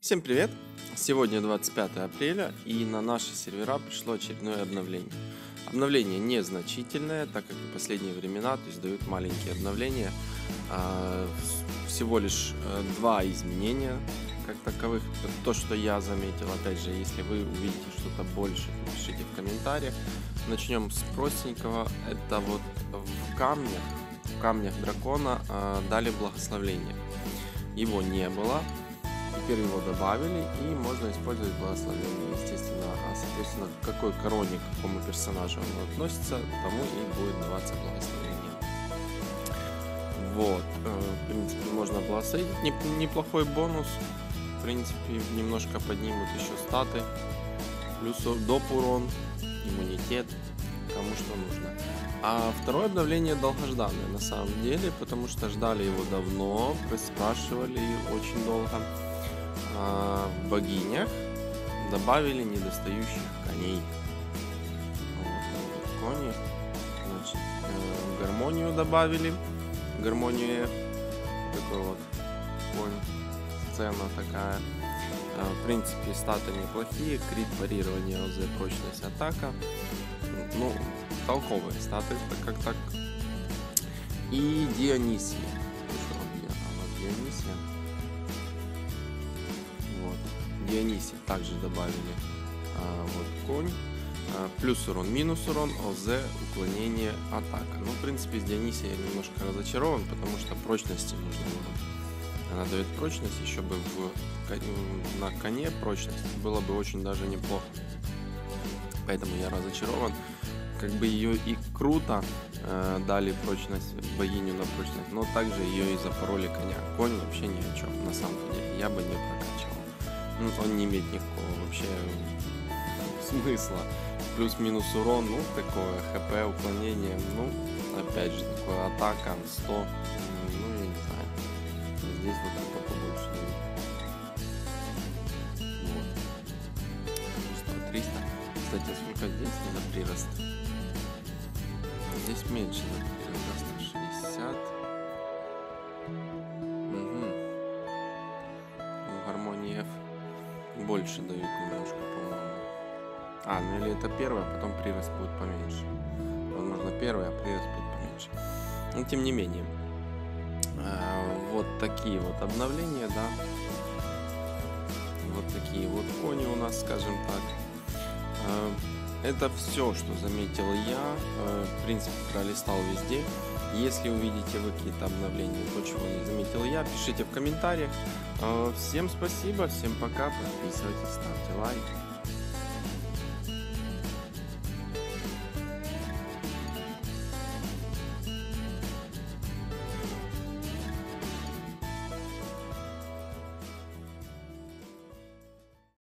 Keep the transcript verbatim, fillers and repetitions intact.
Всем привет! Сегодня двадцать пятое апреля, и на наши сервера пришло очередное обновление. Обновление незначительное, так как в последние времена, то есть дают маленькие обновления. Всего лишь два изменения как таковых. То, что я заметил, опять же, если вы увидите что-то больше, пишите в комментариях. Начнем с простенького. Это вот в камнях, в камнях дракона дали благословление. Его не было. Теперь его добавили, и можно использовать благословение. Естественно, а соответственно, к какой короне, к какому персонажу он относится, тому и будет даваться благословение. Вот, в принципе, можно благословить. Неплохой бонус. В принципе, немножко поднимут еще статы. Плюс доп урон, иммунитет, кому что нужно. А второе обновление долгожданное на самом деле, потому что ждали его давно, спрашивали очень долго. В богинях добавили недостающих коней. Вот, кони. Значит, э, гармонию добавили. Гармонию такой вот конь. Сцена такая. Э, в принципе, статы неплохие. Крит, парирование, ОЗ, прочность, атака. Ну, толковые статы, так как так. И Дионисия. Дионисия. Дионисия также добавили а, вот конь, а, плюс урон, минус урон, ОЗ, уклонение, атака. Ну, в принципе, с Дионисией я немножко разочарован, потому что прочности нужно урон. Она дает прочность, еще бы в, на коне прочность было бы очень даже неплохо. Поэтому я разочарован. Как бы ее и круто э, дали прочность, богиню на прочность, но также ее и запороли коня. Конь вообще ни о чем, на самом деле, я бы не прокачивал. Ну, он не имеет никакого вообще смысла. Плюс-минус урон, ну, такое, хп, уклонение, ну, опять же, такое, атака, сто, ну, я не знаю. Здесь вот это побольше дают. Вот. сто, триста. Кстати, сколько здесь за прирост? Здесь меньше за прирост, сто шестьдесят. Угу. У гармонии F больше дают немножко, по-моему. А, ну или это первое, а потом прирост будет поменьше. Возможно, первое, а прирост будет поменьше. Но тем не менее. А, вот такие вот обновления, да. Вот такие вот кони у нас, скажем так. А, это все, что заметил я. А, в принципе, пролистал везде. Если увидите вы какие-то обновления, то, чего не заметил я, пишите в комментариях. Всем спасибо, всем пока, подписывайтесь, ставьте лайки.